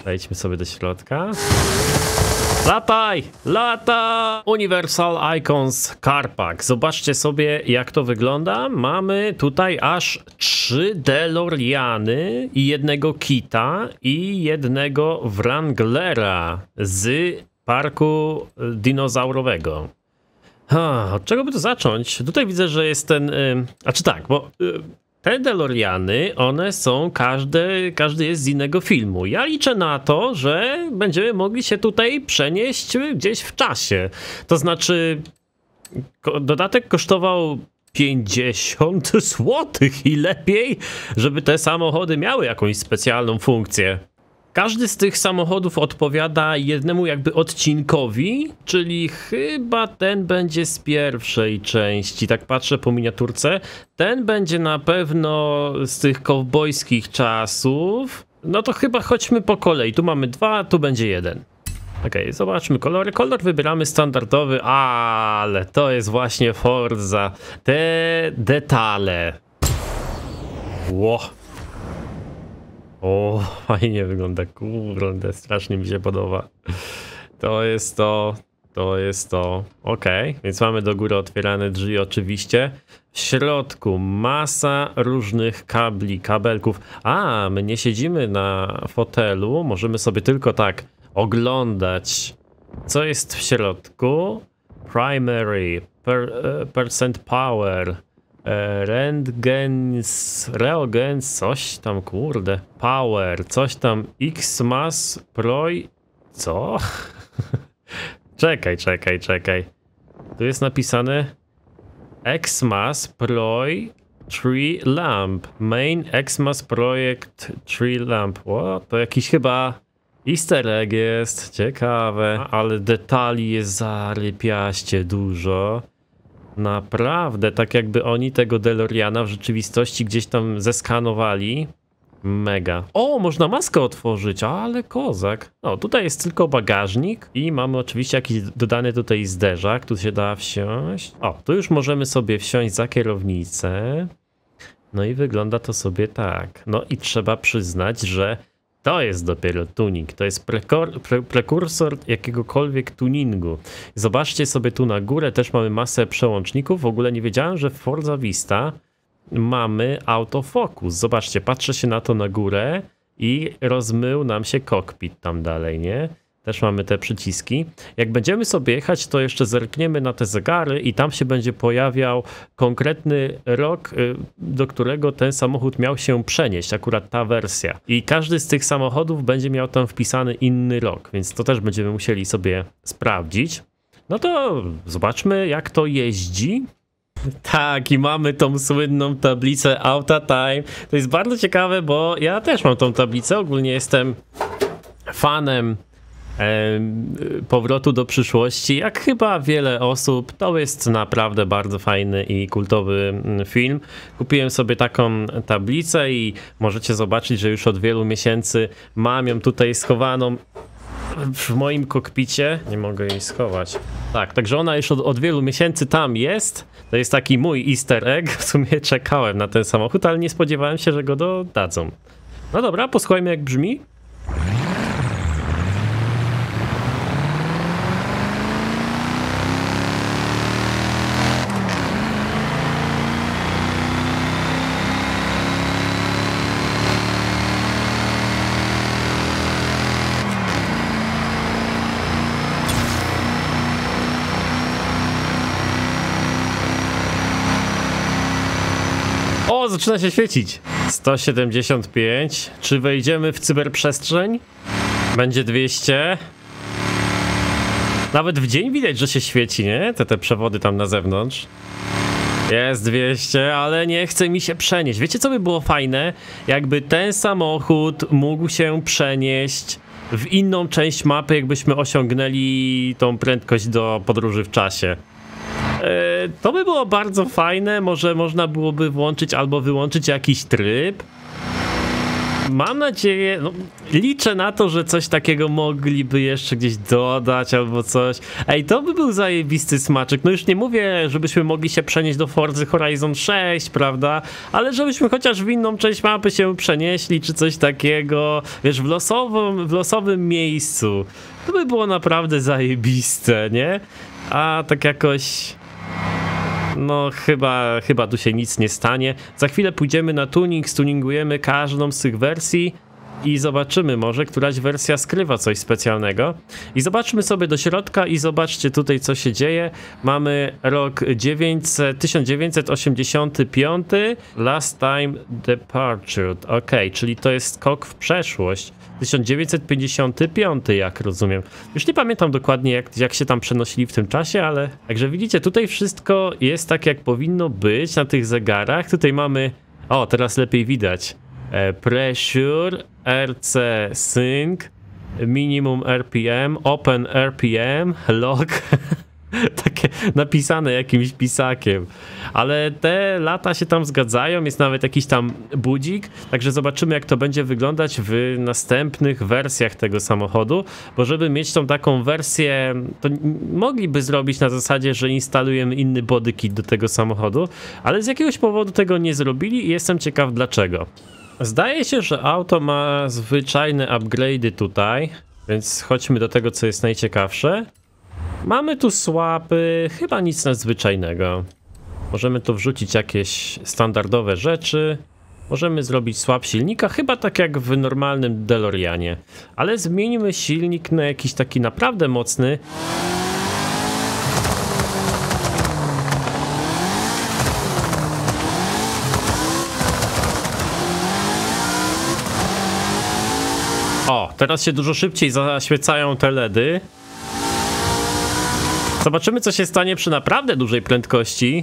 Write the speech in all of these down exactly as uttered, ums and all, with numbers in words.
Wejdźmy sobie do środka. Lataj! Lata! Universal Icons Car Pack. Zobaczcie sobie, jak to wygląda. Mamy tutaj aż trzy DeLoreany i jednego Kita i jednego Wranglera z parku dinozaurowego. Ha, od czego by to zacząć? Tutaj widzę, że jest ten... Yy, a czy tak, bo... Yy, Te DeLoreany, one są, każdy, każdy jest z innego filmu. Ja liczę na to, że będziemy mogli się tutaj przenieść gdzieś w czasie. To znaczy, dodatek kosztował pięćdziesiąt złotych i lepiej, żeby te samochody miały jakąś specjalną funkcję. Każdy z tych samochodów odpowiada jednemu jakby odcinkowi, czyli chyba ten będzie z pierwszej części. Tak patrzę po miniaturce. Ten będzie na pewno z tych kowbojskich czasów. No to chyba chodźmy po kolei. Tu mamy dwa, tu będzie jeden. Okej, okay, zobaczmy kolory. Kolor wybieramy standardowy, ale to jest właśnie Forza. Te detale. Ło. O, fajnie wygląda, kurde, strasznie mi się podoba. To jest to, to jest to. Okej, okay, więc mamy do góry otwierane drzwi oczywiście. W środku masa różnych kabli, kabelków. A, my nie siedzimy na fotelu, możemy sobie tylko tak oglądać, co jest w środku. Primary, per, percent power. Rentgens, reogens, coś tam, kurde, power, coś tam, X-Mass, Proj, co? Czekaj, czekaj, czekaj. Tu jest napisane X-Mass, Proj, Tree Lamp, Main X-Mass Project Tree Lamp. O, to jakiś chyba easter egg jest, ciekawe, ale detali jest zarypiaście dużo. Naprawdę, tak jakby oni tego DeLoreana w rzeczywistości gdzieś tam zeskanowali. Mega. O, można maskę otworzyć, ale kozak. O, tutaj jest tylko bagażnik i mamy oczywiście jakiś dodany tutaj zderzak, tu się da wsiąść. O, tu już możemy sobie wsiąść za kierownicę. No i wygląda to sobie tak. No i trzeba przyznać, że to jest dopiero tuning, to jest prekor, pre, prekursor jakiegokolwiek tuningu. Zobaczcie sobie tu na górę, też mamy masę przełączników. W ogóle nie wiedziałem, że w Forza Vista mamy autofokus. Zobaczcie, patrzę się na to na górę i rozmył nam się kokpit tam dalej, nie? Też mamy te przyciski. Jak będziemy sobie jechać, to jeszcze zerkniemy na te zegary i tam się będzie pojawiał konkretny rok, do którego ten samochód miał się przenieść, akurat ta wersja. I każdy z tych samochodów będzie miał tam wpisany inny rok, więc to też będziemy musieli sobie sprawdzić. No to zobaczmy, jak to jeździ. Tak, i mamy tą słynną tablicę Auto Time. To jest bardzo ciekawe, bo ja też mam tą tablicę. Ogólnie jestem fanem Powrotu do przyszłości, jak chyba wiele osób. To jest naprawdę bardzo fajny i kultowy film. Kupiłem sobie taką tablicę i możecie zobaczyć, że już od wielu miesięcy mam ją tutaj schowaną w moim kokpicie. Nie mogę jej schować. Tak, także ona już od, od wielu miesięcy tam jest. To jest taki mój easter egg. W sumie czekałem na ten samochód, ale nie spodziewałem się, że go dodadzą. No dobra, posłuchajmy, jak brzmi. O, zaczyna się świecić. sto siedemdziesiąt pięć. Czy wejdziemy w cyberprzestrzeń? Będzie dwieście. Nawet w dzień widać, że się świeci, nie? Te, te przewody tam na zewnątrz. Jest dwieście, ale nie chce mi się przenieść. Wiecie, co by było fajne? Jakby ten samochód mógł się przenieść w inną część mapy, jakbyśmy osiągnęli tą prędkość do podróży w czasie. To by było bardzo fajne, może można byłoby włączyć albo wyłączyć jakiś tryb. mam nadzieję, no, liczę na to, że coś takiego mogliby jeszcze gdzieś dodać albo coś. Ej, to by był zajebisty smaczek. No już nie mówię, żebyśmy mogli się przenieść do Forza Horizon sześć, prawda? Ale żebyśmy chociaż w inną część mapy się przenieśli, czy coś takiego, wiesz, w losowym, w losowym miejscu. To by było naprawdę zajebiste, nie? A tak jakoś... No chyba, chyba tu się nic nie stanie. Za chwilę pójdziemy na tuning, stuningujemy każdą z tych wersji i zobaczymy, może któraś wersja skrywa coś specjalnego. I zobaczmy sobie do środka i zobaczcie tutaj, co się dzieje. Mamy rok tysiąc dziewięćset osiemdziesiąty piąty, last time departure. Ok, czyli to jest skok w przeszłość. tysiąc dziewięćset pięćdziesiąty piąty, jak rozumiem. Już nie pamiętam dokładnie, jak, jak się tam przenosili w tym czasie, ale... Także widzicie, tutaj wszystko jest tak, jak powinno być na tych zegarach. Tutaj mamy... O, teraz lepiej widać. E, pressure, R C sync, minimum R P M, open R P M, log... Takie napisane jakimś pisakiem. Ale te lata się tam zgadzają, jest nawet jakiś tam budzik, także zobaczymy, jak to będzie wyglądać w następnych wersjach tego samochodu, bo żeby mieć tą taką wersję, to mogliby zrobić na zasadzie, że instalujemy inny bodykit do tego samochodu, ale z jakiegoś powodu tego nie zrobili i jestem ciekaw dlaczego. Zdaje się, że auto ma zwyczajne upgrade'y tutaj, więc chodźmy do tego, co jest najciekawsze. Mamy tu słapy, chyba nic nadzwyczajnego. Możemy tu wrzucić jakieś standardowe rzeczy. Możemy zrobić swap silnika, chyba tak jak w normalnym DeLoreanie. Ale zmieńmy silnik na jakiś taki naprawdę mocny. O, teraz się dużo szybciej zaświecają te LEDy. Zobaczymy, co się stanie przy naprawdę dużej prędkości.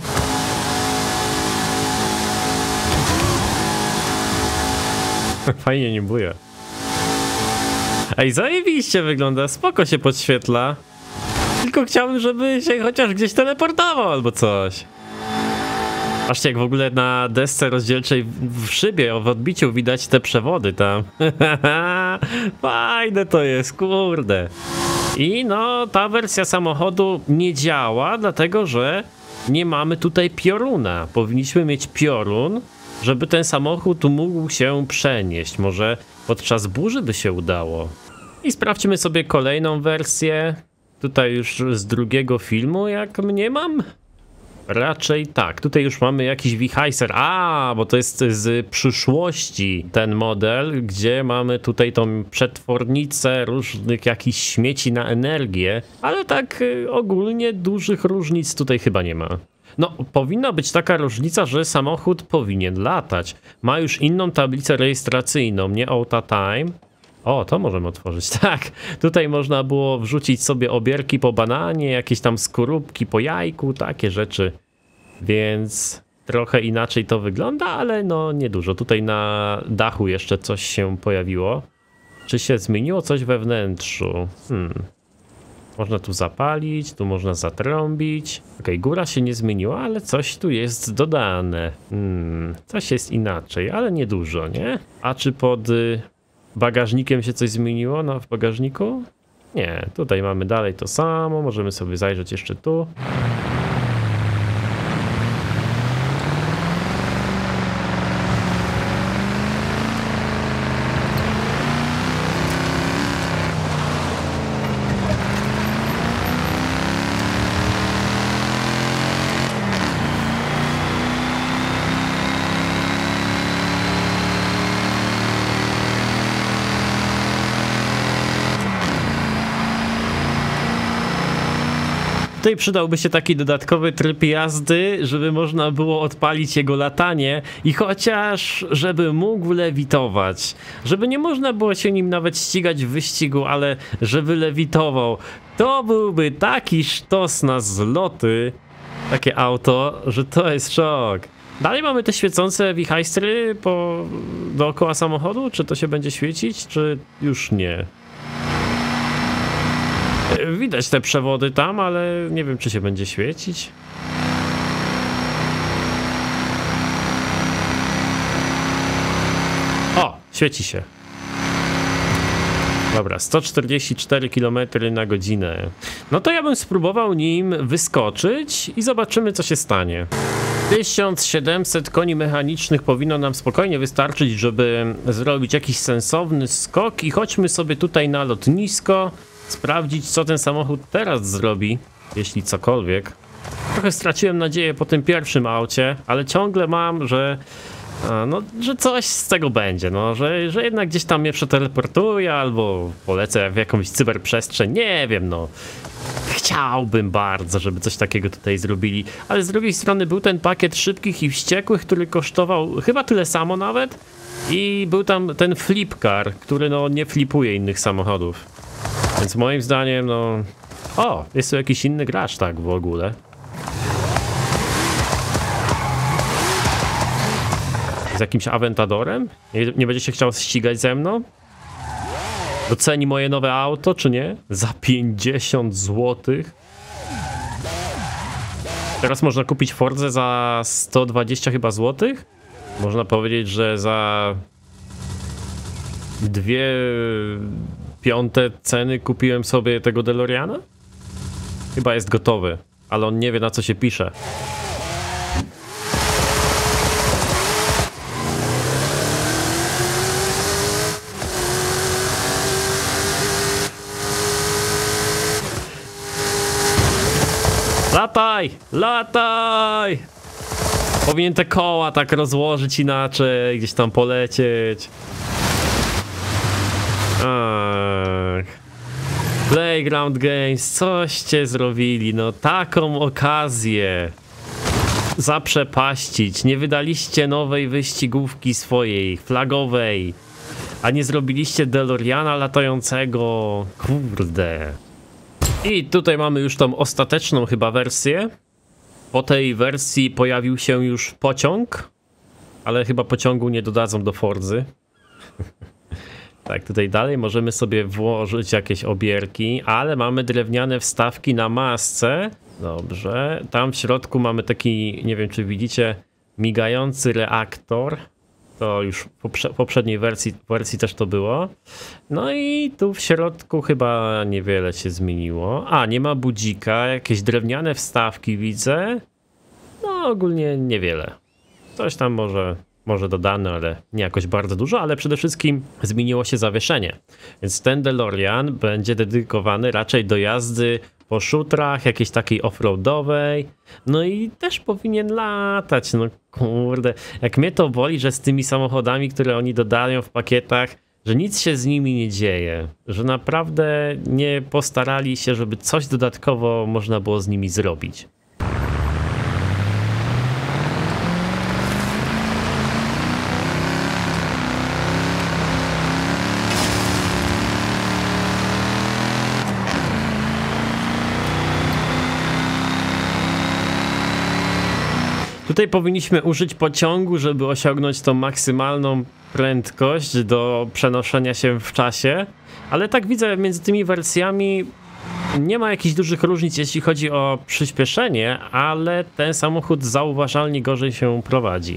Fajnie nie buja. Ej, zajebiście wygląda, spoko się podświetla. Tylko chciałbym, żeby się chociaż gdzieś teleportował albo coś. Patrzcie, jak w ogóle na desce rozdzielczej w szybie, w odbiciu widać te przewody tam. Fajne to jest, kurde. I no, ta wersja samochodu nie działa, dlatego że nie mamy tutaj pioruna. Powinniśmy mieć piorun, żeby ten samochód mógł się przenieść. Może podczas burzy by się udało. I sprawdźmy sobie kolejną wersję. Tutaj już z drugiego filmu, jak mniemam. Raczej tak, tutaj już mamy jakiś Weheiser, a bo to jest z przyszłości ten model, gdzie mamy tutaj tą przetwornicę różnych jakichś śmieci na energię, ale tak ogólnie dużych różnic tutaj chyba nie ma. No, powinna być taka różnica, że samochód powinien latać. Ma już inną tablicę rejestracyjną, nie Auto Time. O, to możemy otworzyć, tak. Tutaj można było wrzucić sobie obierki po bananie, jakieś tam skorupki po jajku, takie rzeczy. Więc trochę inaczej to wygląda, ale no niedużo. Tutaj na dachu jeszcze coś się pojawiło. Czy się zmieniło coś we wnętrzu? Hmm. Można tu zapalić, tu można zatrąbić. Ok, góra się nie zmieniła, ale coś tu jest dodane. Hmm. Coś jest inaczej, ale niedużo, nie? A czy pod... bagażnikiem się coś zmieniło, no w bagażniku? Nie, tutaj mamy dalej to samo, możemy sobie zajrzeć jeszcze tu. Tutaj przydałby się taki dodatkowy tryb jazdy, żeby można było odpalić jego latanie i chociaż żeby mógł lewitować, żeby nie można było się nim nawet ścigać w wyścigu, ale żeby lewitował. To byłby taki sztos na zloty, takie auto, że to jest szok. Dalej mamy te świecące wichajstry po dookoła samochodu, czy to się będzie świecić, czy już nie? Widać te przewody tam, ale nie wiem, czy się będzie świecić. O, świeci się. Dobra, sto czterdzieści cztery kilometry na godzinę. No to ja bym spróbował nim wyskoczyć i zobaczymy, co się stanie. tysiąc siedemset koni mechanicznych powinno nam spokojnie wystarczyć, żeby zrobić jakiś sensowny skok i chodźmy sobie tutaj na lotnisko, sprawdzić, co ten samochód teraz zrobi, jeśli cokolwiek. Trochę straciłem nadzieję po tym pierwszym aucie, ale ciągle mam, że A, no, że coś z tego będzie, no, że, że jednak gdzieś tam mnie przeteleportuje albo polecę w jakąś cyberprzestrzeń, nie wiem, no. Chciałbym bardzo, żeby coś takiego tutaj zrobili, ale z drugiej strony był ten pakiet szybkich i wściekłych, który kosztował chyba tyle samo nawet i był tam ten flipcar, który no nie flipuje innych samochodów. Więc moim zdaniem, no... O, jest tu jakiś inny gracz, tak, w ogóle. Z jakimś Aventadorem? Nie, nie będzie się chciał ścigać ze mną? Doceni moje nowe auto, czy nie? Za pięćdziesiąt złotych. Teraz można kupić Fordzę za sto dwadzieścia chyba złotych? Można powiedzieć, że za dwie piąte ceny kupiłem sobie tego DeLoreana? Chyba jest gotowy, ale on nie wie, na co się pisze. Lataj! Lataj! Powinien te koła tak rozłożyć inaczej, gdzieś tam polecieć. Ach. Playground Games, coście zrobili, no taką okazję zaprzepaścić. Nie wydaliście nowej wyścigówki swojej, flagowej, a nie zrobiliście DeLoreana latającego. Kurde. I tutaj mamy już tą ostateczną chyba wersję. Po tej wersji pojawił się już pociąg, ale chyba pociągu nie dodadzą do Forzy. Tak, tutaj dalej możemy sobie włożyć jakieś obierki, ale mamy drewniane wstawki na masce. Dobrze, tam w środku mamy taki, nie wiem czy widzicie, migający reaktor. To już w poprze poprzedniej wersji, wersji też to było. No i tu w środku chyba niewiele się zmieniło. A, nie ma budzika, jakieś drewniane wstawki widzę. No ogólnie niewiele. Coś tam może, może dodane, ale nie jakoś bardzo dużo, ale przede wszystkim zmieniło się zawieszenie. Więc ten DeLorean będzie dedykowany raczej do jazdy po szutrach, jakiejś takiej offroadowej. No i też powinien latać, no kurde. Jak mnie to boli, że z tymi samochodami, które oni dodają w pakietach, że nic się z nimi nie dzieje. Że naprawdę nie postarali się, żeby coś dodatkowo można było z nimi zrobić. Tutaj powinniśmy użyć pociągu, żeby osiągnąć tą maksymalną prędkość do przenoszenia się w czasie, ale tak widzę, między tymi wersjami nie ma jakichś dużych różnic, jeśli chodzi o przyspieszenie, ale ten samochód zauważalnie gorzej się prowadzi.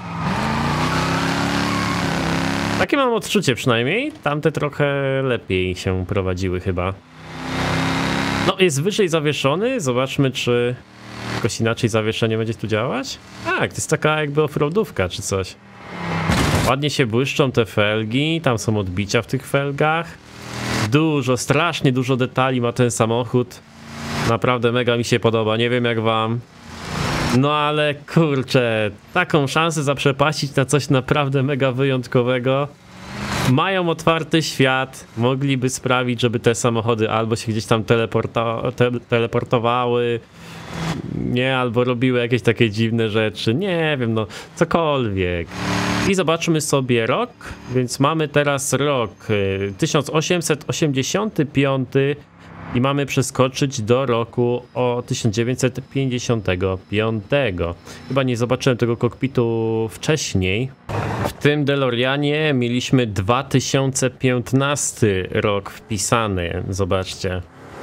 Takie mam odczucie przynajmniej, tamte trochę lepiej się prowadziły chyba. No, jest wyżej zawieszony, zobaczmy czy jakoś inaczej zawieszenie będzie tu działać? Tak, to jest taka jakby offroadówka czy coś. Ładnie się błyszczą te felgi, tam są odbicia w tych felgach. Dużo, strasznie dużo detali ma ten samochód. Naprawdę mega mi się podoba, nie wiem jak wam. No ale kurczę, taką szansę zaprzepaścić na coś naprawdę mega wyjątkowego. Mają otwarty świat, mogliby sprawić, żeby te samochody albo się gdzieś tam teleporto te teleportowały, nie, albo robiły jakieś takie dziwne rzeczy, nie wiem, no cokolwiek. I zobaczmy sobie rok, więc mamy teraz rok tysiąc osiemset osiemdziesiąty piąty i mamy przeskoczyć do roku o tysiąc dziewięćset pięćdziesiątego piątego. Chyba nie zobaczyłem tego kokpitu wcześniej. W tym DeLoreanie mieliśmy dwa tysiące piętnasty rok wpisany, zobaczcie.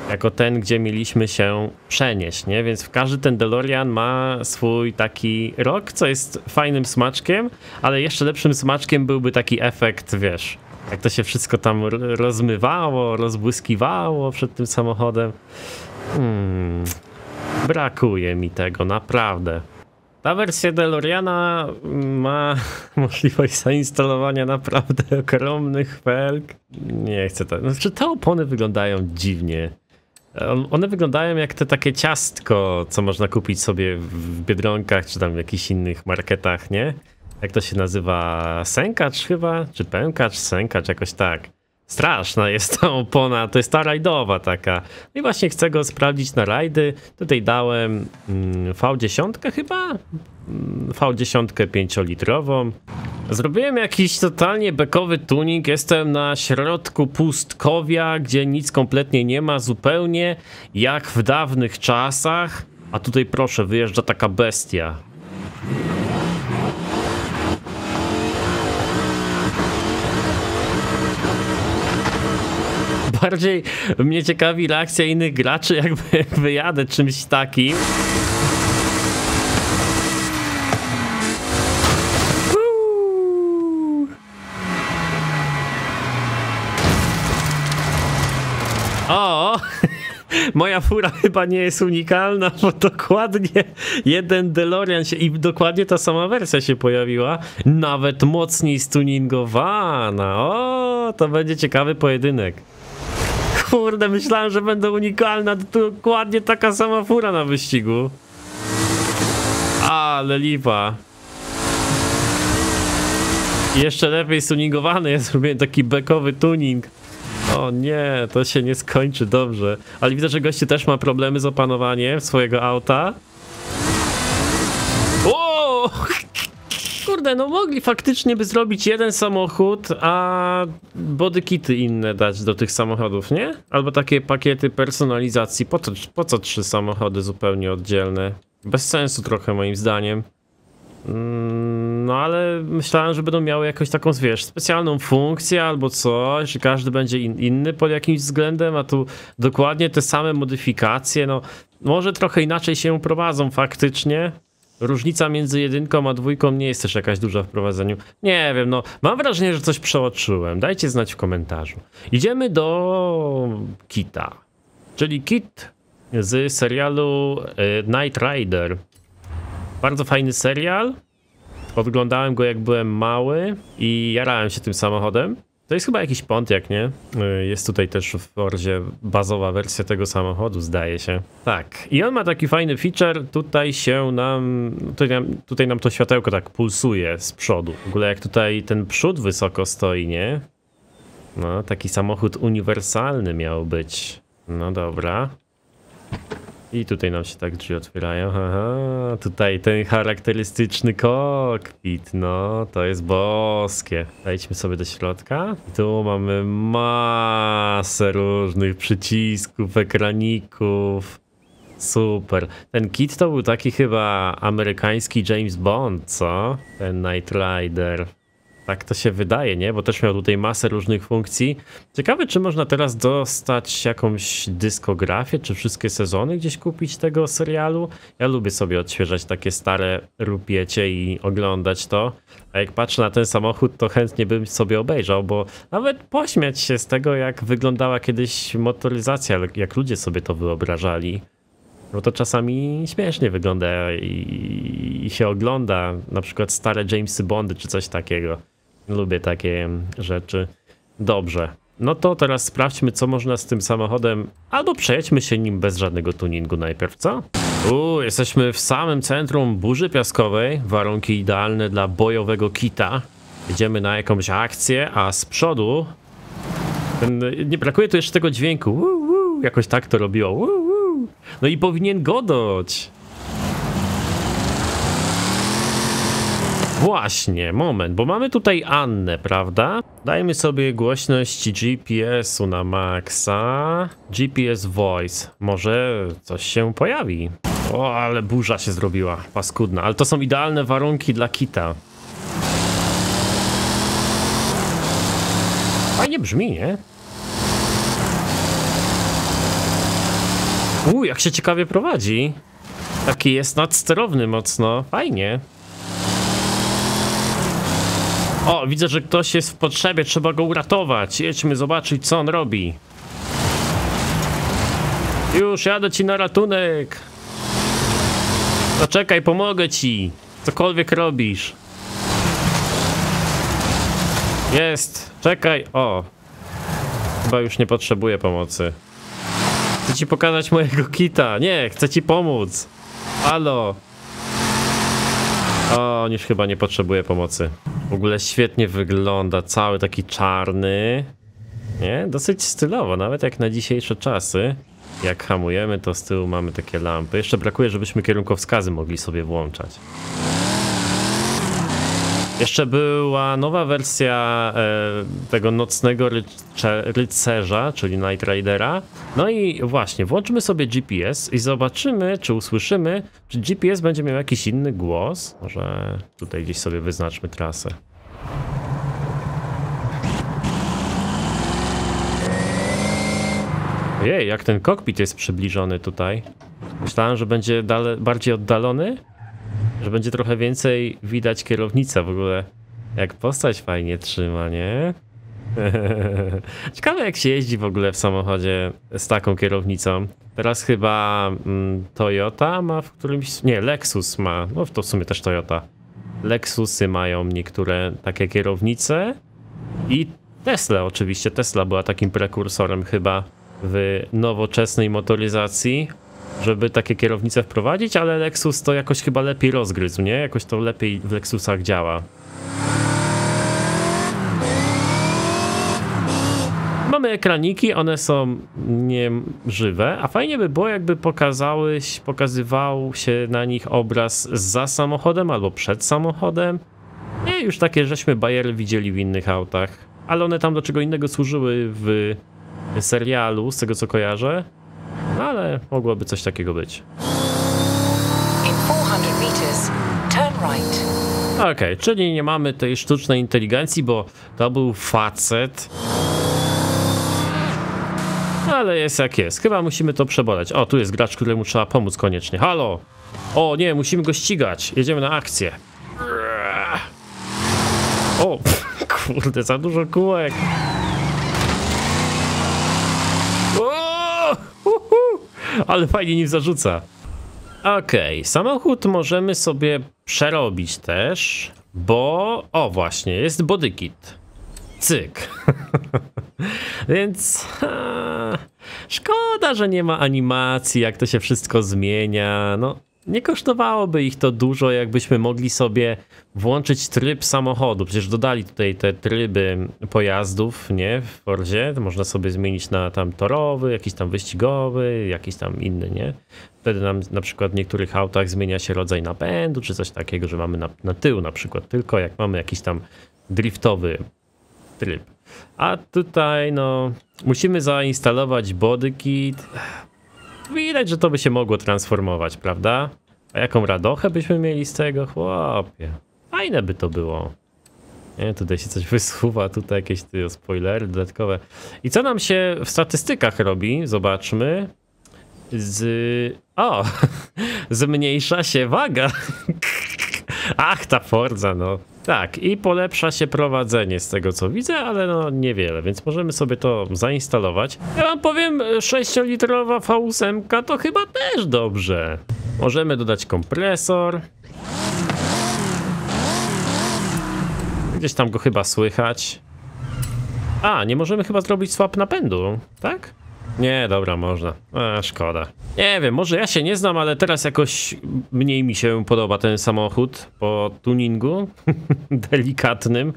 jako ten, gdzie mieliśmy się przenieść, nie? Więc każdy ten DeLorean ma swój taki rok, co jest fajnym smaczkiem, ale jeszcze lepszym smaczkiem byłby taki efekt, wiesz, jak to się wszystko tam rozmywało, rozbłyskiwało przed tym samochodem. Hmm, brakuje mi tego, naprawdę. Ta wersja DeLoreana ma możliwość zainstalowania naprawdę ogromnych felg. Nie chcę tak. Znaczy, te opony wyglądają dziwnie. One wyglądają jak te takie ciastko, co można kupić sobie w Biedronkach, czy tam w jakichś innych marketach, nie? Jak to się nazywa? Sękacz chyba? Czy pękacz? Sękacz, jakoś tak. Straszna jest ta opona, to jest ta rajdowa taka. No i właśnie chcę go sprawdzić na rajdy. Tutaj dałem V dziesięć chyba? V dziesięć pięciolitrową. Zrobiłem jakiś totalnie bekowy tuning. Jestem na środku pustkowia, gdzie nic kompletnie nie ma, zupełnie jak w dawnych czasach. A tutaj proszę, wyjeżdża taka bestia. Bardziej mnie ciekawi reakcja innych graczy, jakby wyjadę czymś takim. Uuu. O! Moja fura chyba nie jest unikalna, bo dokładnie jeden DeLorean się, i dokładnie ta sama wersja się pojawiła, nawet mocniej stuningowana. O, to będzie ciekawy pojedynek. Kurde, myślałem, że będę unikalna, to dokładnie taka sama fura na wyścigu. Ale lipa. I jeszcze lepiej stuningowany, ja zrobiłem taki bekowy tuning. O nie, to się nie skończy dobrze. Ale widzę, że gościu też ma problemy z opanowaniem swojego auta. O! Kurde, no mogli faktycznie by zrobić jeden samochód, a bodykity inne dać do tych samochodów, nie? Albo takie pakiety personalizacji. Po co, po co trzy samochody zupełnie oddzielne? Bez sensu trochę moim zdaniem. No ale myślałem, że będą miały jakąś taką, wiesz, specjalną funkcję albo coś, że każdy będzie in, inny pod jakimś względem, a tu dokładnie te same modyfikacje, no może trochę inaczej się prowadzą faktycznie. Różnica między jedynką a dwójką nie jest też jakaś duża w prowadzeniu. Nie wiem, no mam wrażenie, że coś przeoczyłem. Dajcie znać w komentarzu. Idziemy do Kita, czyli Kit z serialu Knight Rider. Bardzo fajny serial. Oglądałem go jak byłem mały i jarałem się tym samochodem. To jest chyba jakiś Pontiac, nie? Jest tutaj też w Forzie bazowa wersja tego samochodu, zdaje się. Tak. I on ma taki fajny feature. Tutaj się nam... Tutaj nam, tutaj nam to światełko tak pulsuje z przodu. W ogóle jak tutaj ten przód wysoko stoi, nie? No, taki samochód uniwersalny miał być. No dobra. I tutaj nam się tak drzwi otwierają. Aha, tutaj ten charakterystyczny kokpit, no to jest boskie. Wejdźmy sobie do środka. Tu mamy masę różnych przycisków, ekraników. Super. Ten kit to był taki chyba amerykański James Bond, co? Ten Knight Rider. Tak to się wydaje, nie? Bo też miał tutaj masę różnych funkcji. Ciekawe, czy można teraz dostać jakąś dyskografię, czy wszystkie sezony gdzieś kupić tego serialu. Ja lubię sobie odświeżać takie stare rupiecie i oglądać to. A jak patrzę na ten samochód, to chętnie bym sobie obejrzał, bo nawet pośmiać się z tego, jak wyglądała kiedyś motoryzacja, jak ludzie sobie to wyobrażali. No to czasami śmiesznie wygląda i, i się ogląda na przykład stare Jamesy Bondy czy coś takiego. Lubię takie rzeczy. Dobrze. No to teraz sprawdźmy, co można z tym samochodem, albo przejedźmy się nim bez żadnego tuningu najpierw, co? Uuu, jesteśmy w samym centrum burzy piaskowej. Warunki idealne dla bojowego kita. Idziemy na jakąś akcję, a z przodu... Ten, nie brakuje tu jeszcze tego dźwięku. Uu, uu, jakoś tak to robiło. Uu, uu. No i powinien godać. Właśnie, moment, bo mamy tutaj Annę, prawda? Dajmy sobie głośność G P S-u na maksa. G P S Voice. Może coś się pojawi. O, ale burza się zrobiła, paskudna. Ale to są idealne warunki dla kita. Fajnie brzmi, nie? Uuu, jak się ciekawie prowadzi. Taki jest nadsterowny mocno. Fajnie. O, widzę, że ktoś jest w potrzebie. Trzeba go uratować. Jedźmy zobaczyć, co on robi. Już jadę ci na ratunek. Zaczekaj, pomogę ci. Cokolwiek robisz. Jest. Czekaj. O. Chyba już nie potrzebuję pomocy. Chcę ci pokazać mojego kita. Nie, chcę ci pomóc. Halo. O, on już chyba nie potrzebuje pomocy. W ogóle świetnie wygląda. Cały taki czarny. Nie? Dosyć stylowo, nawet jak na dzisiejsze czasy. Jak hamujemy, to z tyłu mamy takie lampy. Jeszcze brakuje, żebyśmy kierunkowskazy mogli sobie włączać. Jeszcze była nowa wersja e, tego nocnego rycze, rycerza, czyli Night Ridera. No i właśnie, włączmy sobie G P S i zobaczymy, czy usłyszymy, czy G P S będzie miał jakiś inny głos. Może tutaj gdzieś sobie wyznaczmy trasę. Ojej, jak ten kokpit jest przybliżony tutaj. Myślałem, że będzie dale, bardziej oddalony. Że będzie trochę więcej widać kierownica w ogóle. Jak postać fajnie trzyma, nie? Ciekawe jak się jeździ w ogóle w samochodzie z taką kierownicą. Teraz chyba mm, Toyota ma w którymś... Nie, Lexus ma. No to w sumie też Toyota. Lexusy mają niektóre takie kierownice. I Tesla oczywiście. Tesla była takim prekursorem chyba w nowoczesnej motoryzacji, żeby takie kierownice wprowadzić, ale Lexus to jakoś chyba lepiej rozgryzł, nie? Jakoś to lepiej w Lexusach działa. Mamy ekraniki, one są nieżywe, a fajnie by było, jakby pokazałeś, pokazywał się na nich obraz za samochodem albo przed samochodem. Nie, już takie żeśmy bajery widzieli w innych autach, ale one tam do czego innego służyły w serialu, z tego co kojarzę. No ale mogłoby coś takiego być. Okej, okay, czyli nie mamy tej sztucznej inteligencji, bo to był facet. Ale jest jak jest. Chyba musimy to przeboleć. O, tu jest gracz, któremu trzeba pomóc koniecznie. Halo! O nie, musimy go ścigać. Jedziemy na akcję. O, kurde, za dużo kółek. Ale fajnie nim zarzuca. Okej, okay, samochód możemy sobie przerobić też, bo... O właśnie, jest bodykit. Cyk. Więc... Ha, szkoda, że nie ma animacji, jak to się wszystko zmienia. No, nie kosztowałoby ich to dużo, jakbyśmy mogli sobie włączyć tryb samochodu. Przecież dodali tutaj te tryby pojazdów, nie? W Forzie. To można sobie zmienić na tam torowy, jakiś tam wyścigowy, jakiś tam inny, nie? Wtedy nam na przykład w niektórych autach zmienia się rodzaj napędu, czy coś takiego, że mamy na, na tył na przykład tylko, jak mamy jakiś tam driftowy tryb. A tutaj no musimy zainstalować bodykit. Widać, że to by się mogło transformować, prawda? A jaką radochę byśmy mieli z tego? Chłopie. Fajne by to było. Nie, tutaj się coś wysuwa, tutaj jakieś ty, spoilery dodatkowe. I co nam się w statystykach robi? Zobaczmy. Z... O! Zmniejsza się waga. Ach, ta Forza, no. Tak, i polepsza się prowadzenie z tego co widzę, ale no niewiele, więc możemy sobie to zainstalować. Ja wam powiem, sześciolitrowa V osiem to chyba też dobrze. Możemy dodać kompresor. Gdzieś tam go chyba słychać. A, nie możemy chyba zrobić swap napędu, tak? Nie, dobra, można. A, szkoda. Nie wiem, może ja się nie znam, ale teraz jakoś mniej mi się podoba ten samochód po tuningu delikatnym.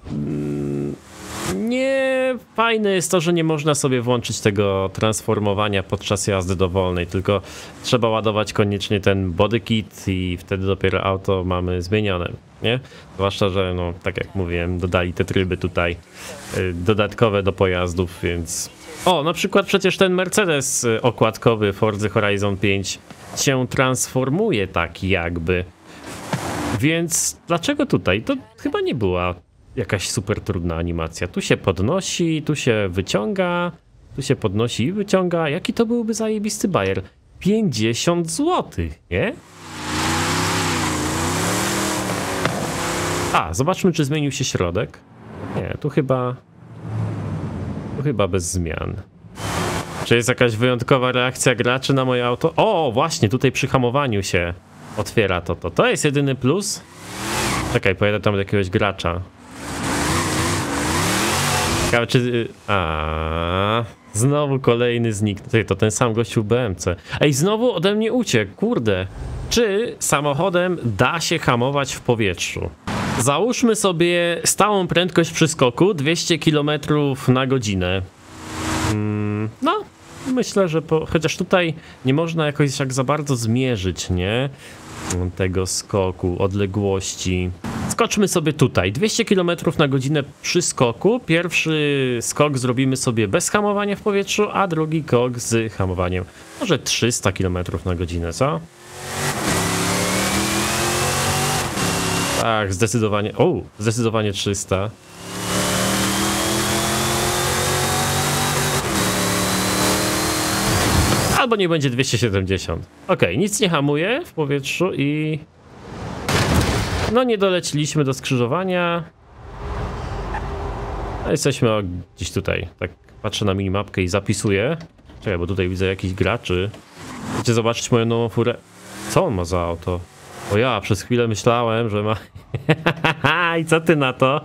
Nie, fajne jest to, że nie można sobie włączyć tego transformowania podczas jazdy dowolnej, tylko trzeba ładować koniecznie ten bodykit i wtedy dopiero auto mamy zmienione, nie? Zwłaszcza, że no, tak jak mówiłem, dodali te tryby tutaj y, dodatkowe do pojazdów, więc... O, na przykład przecież ten Mercedes okładkowy Forza Horizon pięć się transformuje tak jakby. Więc dlaczego tutaj? To chyba nie była jakaś super trudna animacja. Tu się podnosi, tu się wyciąga Tu się podnosi i wyciąga. Jaki to byłby zajebisty bajer? pięćdziesiąt złotych, nie? A, zobaczmy, czy zmienił się środek. Nie, tu chyba... Tu chyba bez zmian. Czy jest jakaś wyjątkowa reakcja graczy na moje auto? O, właśnie, tutaj przy hamowaniu się otwiera to. To, to jest jedyny plus. Czekaj, pojadę tam do jakiegoś gracza. Ciekawe, czy... A, znowu kolejny znik. Tutaj to ten sam gościu w B M C. Ej, znowu ode mnie uciekł, kurde. Czy samochodem da się hamować w powietrzu? Załóżmy sobie stałą prędkość przy skoku dwieście kilometrów na godzinę. Hmm, no, myślę, że po... chociaż tutaj nie można jakoś jak za bardzo zmierzyć, nie? Tego skoku, odległości. Skoczmy sobie tutaj. dwieście kilometrów na godzinę przy skoku. Pierwszy skok zrobimy sobie bez hamowania w powietrzu, a drugi skok z hamowaniem. Może trzysta kilometrów na godzinę, co? Tak, zdecydowanie. O, zdecydowanie trzysta. Albo nie będzie dwieście siedemdziesiąt. Ok, nic nie hamuje w powietrzu i... No nie doleciliśmy do skrzyżowania. No, jesteśmy o, gdzieś tutaj. Tak patrzę na minimapkę i zapisuję. Czekaj, bo tutaj widzę jakichś graczy. Chcecie zobaczyć moją nową furę? Co on ma za auto? O ja, przez chwilę myślałem, że ma... I co ty na to?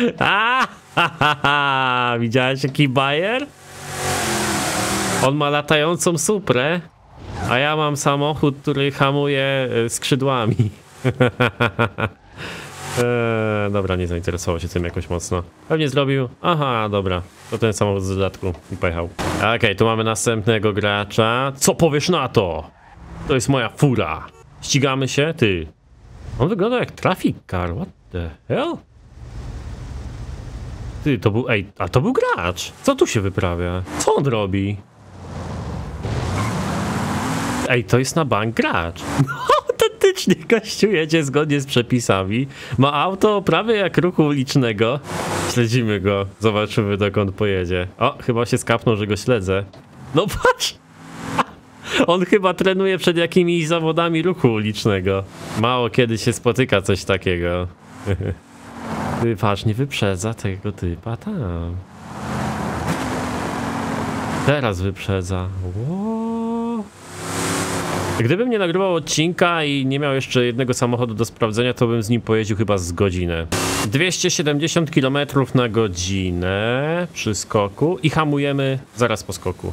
A, widziałeś jaki bajer? On ma latającą Suprę, a ja mam samochód, który hamuje skrzydłami. eee, dobra, nie zainteresował się tym jakoś mocno. Pewnie zrobił... Aha, dobra, to ten samochód z dodatku i pojechał. Okej, okay, tu mamy następnego gracza. Co powiesz na to? To jest moja fura. Ścigamy się? Ty. On wygląda jak traffic car. What the hell? Ty, to był... Ej, a to był gracz. Co tu się wyprawia? Co on robi? Ej, to jest na bank gracz. No, autentycznie gościu jedzie zgodnie z przepisami. Ma auto prawie jak ruchu ulicznego. Śledzimy go. Zobaczymy, dokąd pojedzie. O, chyba się skapnął, że go śledzę. No patrz! On chyba trenuje przed jakimiś zawodami ruchu ulicznego. Mało kiedy się spotyka coś takiego. Ty, patrz, nie wyprzedza tego typa tam. Teraz wyprzedza. Wow. Gdybym nie nagrywał odcinka i nie miał jeszcze jednego samochodu do sprawdzenia, to bym z nim pojeździł chyba z godzinę. dwieście siedemdziesiąt kilometrów na godzinę przy skoku i hamujemy zaraz po skoku.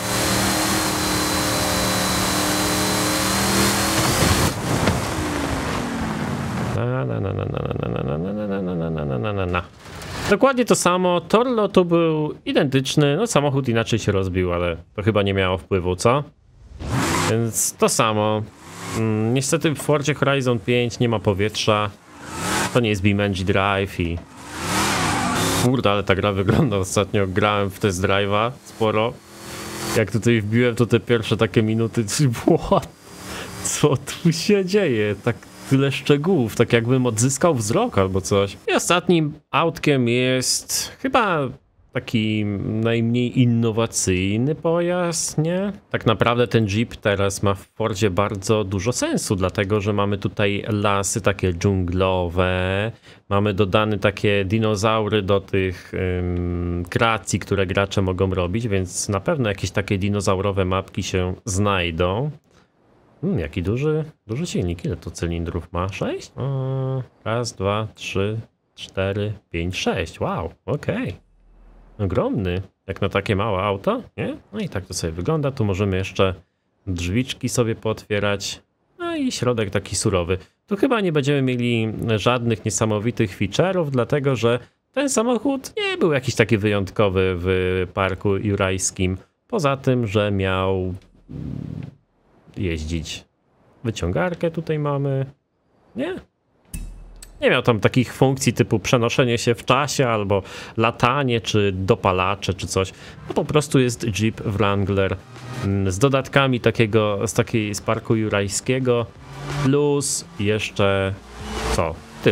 Na, na, na, na, na, na, na, na, na, na, na, na, na, na. Dokładnie to samo. Tor lotu był identyczny. No samochód inaczej się rozbił, ale to chyba nie miało wpływu, co? Więc to samo. Hmm, niestety w Fordzie Horizon pięć nie ma powietrza. To nie jest BeamNG Drive i... Kurde, ale ta gra wygląda. Ostatnio grałem w test drive'a sporo. Jak tutaj wbiłem, to te pierwsze takie minuty... What? Co tu się dzieje? Tak tyle szczegółów, tak jakbym odzyskał wzrok albo coś. I ostatnim autkiem jest chyba taki najmniej innowacyjny pojazd, nie? Tak naprawdę ten Jeep teraz ma w Fordzie bardzo dużo sensu, dlatego że mamy tutaj lasy takie dżunglowe, mamy dodane takie dinozaury do tych ym, kreacji, które gracze mogą robić, więc na pewno jakieś takie dinozaurowe mapki się znajdą. Hmm, jaki duży, duży silnik. Ile to cylindrów ma? sześć? O, raz, dwa, trzy, cztery, pięć, sześć. Wow, okej. Okay. Ogromny, jak na takie małe auto, nie? No i tak to sobie wygląda. Tu możemy jeszcze drzwiczki sobie pootwierać. No i środek taki surowy. Tu chyba nie będziemy mieli żadnych niesamowitych feature'ów, dlatego że ten samochód nie był jakiś taki wyjątkowy w parku jurajskim. Poza tym, że miał jeździć. Wyciągarkę tutaj mamy. Nie? Nie miał tam takich funkcji typu przenoszenie się w czasie, albo latanie, czy dopalacze, czy coś. No po prostu jest Jeep Wrangler z dodatkami takiego, z takiej z parku jurajskiego, plus jeszcze co? Tyle.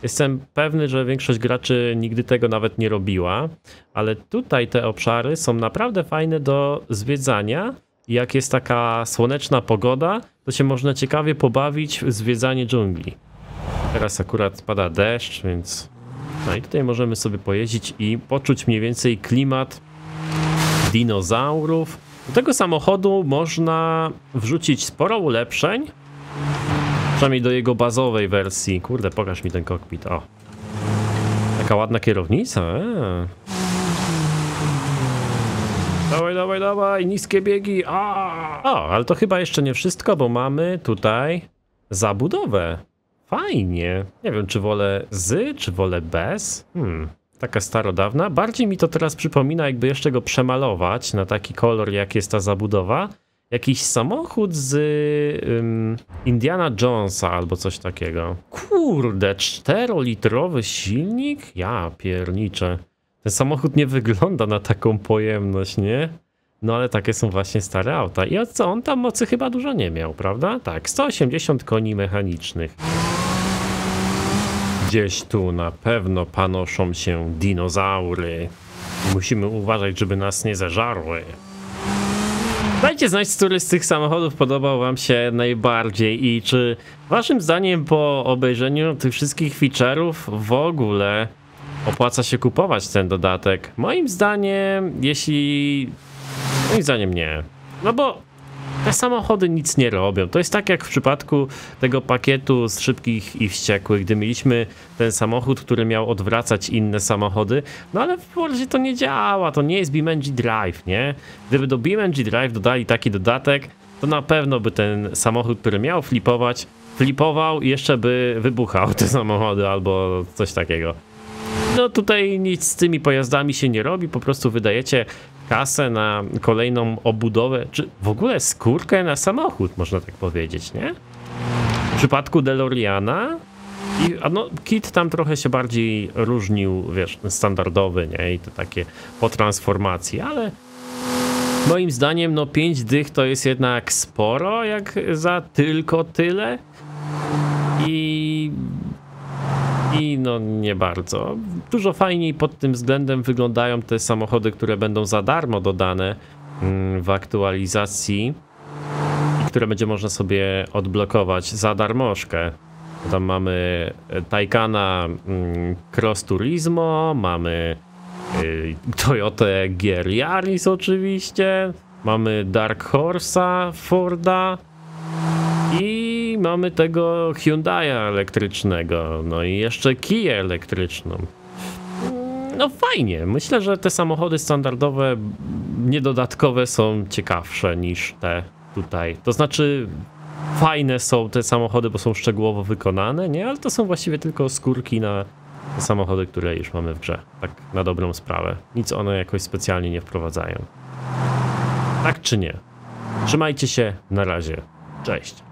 Jestem pewny, że większość graczy nigdy tego nawet nie robiła, ale tutaj te obszary są naprawdę fajne do zwiedzania. Jak jest taka słoneczna pogoda, to się można ciekawie pobawić w zwiedzanie dżungli. Teraz akurat pada deszcz, więc... No i tutaj możemy sobie pojeździć i poczuć mniej więcej klimat dinozaurów. Do tego samochodu można wrzucić sporo ulepszeń. Przynajmniej do jego bazowej wersji. Kurde, pokaż mi ten kokpit. O. Taka ładna kierownica. Eee. Dawaj, dawaj, dawaj, niskie biegi. A! O, ale to chyba jeszcze nie wszystko, bo mamy tutaj zabudowę. Fajnie. Nie wiem, czy wolę z, czy wolę bez. Hmm, taka starodawna. Bardziej mi to teraz przypomina, jakby jeszcze go przemalować na taki kolor, jak jest ta zabudowa. Jakiś samochód z um, Indiana Jonesa albo coś takiego. Kurde, czterolitrowy silnik? Ja pierniczę. Ten samochód nie wygląda na taką pojemność, nie? No ale takie są właśnie stare auta. I co, on tam mocy chyba dużo nie miał, prawda? Tak, sto osiemdziesiąt koni mechanicznych. Gdzieś tu na pewno panoszą się dinozaury. Musimy uważać, żeby nas nie zeżarły. Dajcie znać, który z tych samochodów podobał wam się najbardziej i czy waszym zdaniem po obejrzeniu tych wszystkich feature'ów w ogóle opłaca się kupować ten dodatek? Moim zdaniem, jeśli... Moim zdaniem nie. No bo te samochody nic nie robią. To jest tak jak w przypadku tego pakietu z Szybkich i Wściekłych, gdy mieliśmy ten samochód, który miał odwracać inne samochody. No ale w Forzie to nie działa, to nie jest BeamNG Drive, nie? Gdyby do BeamNG Drive dodali taki dodatek, to na pewno by ten samochód, który miał flipować, flipował i jeszcze by wybuchał te samochody albo coś takiego. No tutaj nic z tymi pojazdami się nie robi, po prostu wydajecie kasę na kolejną obudowę, czy w ogóle skórkę na samochód, można tak powiedzieć, nie? W przypadku DeLoreana i a no, kit tam trochę się bardziej różnił, wiesz, standardowy, nie? I to takie po transformacji, ale moim zdaniem no pięć dych to jest jednak sporo, jak za tylko tyle i... I no nie bardzo. Dużo fajniej pod tym względem wyglądają te samochody, które będą za darmo dodane w aktualizacji i które będzie można sobie odblokować za darmożkę. Tam mamy Taycana Cross Turismo, mamy Toyotę G R Yaris oczywiście, mamy Dark Horse'a Forda i mamy tego Hyundai'a elektrycznego, no i jeszcze Kiję elektryczną. No fajnie, myślę, że te samochody standardowe, niedodatkowe są ciekawsze niż te tutaj. To znaczy fajne są te samochody, bo są szczegółowo wykonane, nie? Ale to są właściwie tylko skórki na te samochody, które już mamy w grze. Tak na dobrą sprawę. Nic one jakoś specjalnie nie wprowadzają. Tak czy nie? Trzymajcie się, na razie. Cześć.